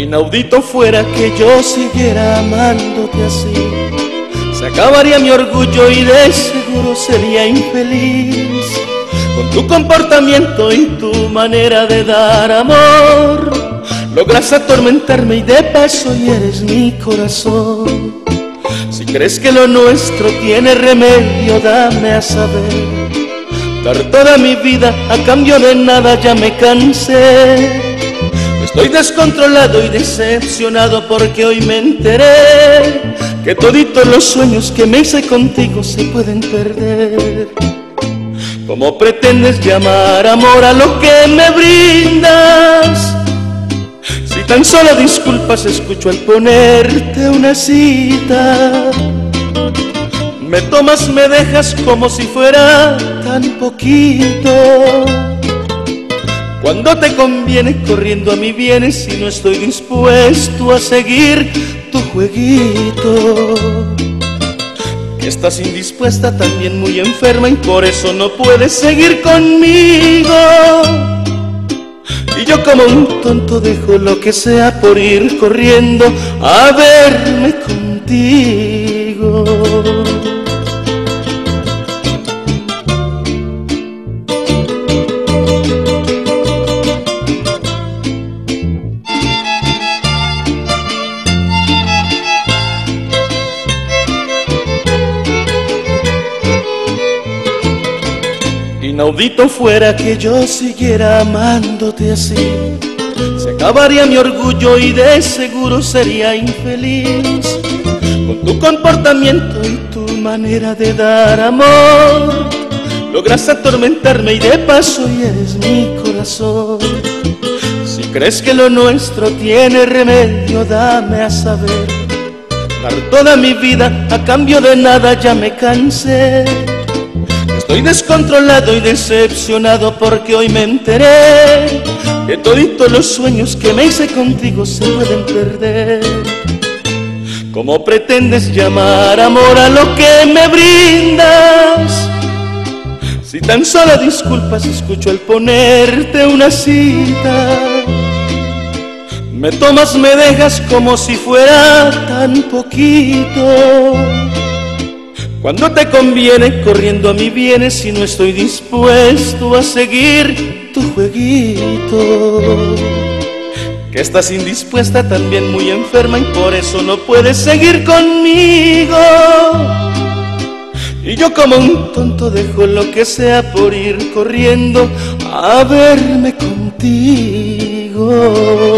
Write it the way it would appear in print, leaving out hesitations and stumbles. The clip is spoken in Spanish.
Inaudito fuera que yo siguiera amándote así. Se acabaría mi orgullo y de seguro sería infeliz. Con tu comportamiento y tu manera de dar amor, logras atormentarme y de paso hieres mi corazón. Si crees que lo nuestro tiene remedio, dame a saber. Dar toda mi vida a cambio de nada, ya me cansé. Estoy descontrolado y decepcionado porque hoy me enteré que toditos los sueños que me hice contigo se pueden perder. ¿Cómo pretendes llamar amor a lo que me brindas? Si tan solo disculpas escucho al ponerte una cita. Me tomas, me dejas como si fuera tan poquito. Cuando te conviene corriendo a mí vienes y no estoy dispuesto a seguir tu jueguito. Que estás indispuesta, también muy enferma y por eso no puedes seguir conmigo. Y yo como un tonto dejo lo que sea por ir corriendo a verme contigo. Inaudito fuera que yo siguiera amándote así. Se acabaría mi orgullo y de seguro sería infeliz. Con tu comportamiento y tu manera de dar amor, logras atormentarme y de paso hieres mi corazón. Si crees que lo nuestro tiene remedio, dame a saber. Dar toda mi vida a cambio de nada, ya me cansé. Estoy descontrolado y decepcionado porque hoy me enteré que toditos los sueños que me hice contigo se pueden perder. ¿Cómo pretendes llamar amor a lo que me brindas? Si tan solo disculpas escucho al ponerte una cita. Me tomas, me dejas como si fuera tan poquito. Cuando te conviene, corriendo a mí vienes y no estoy dispuesto a seguir tu jueguito. Que estás indispuesta, también muy enferma y por eso no puedes seguir conmigo. Y yo como un tonto dejo lo que sea por ir corriendo a verme contigo.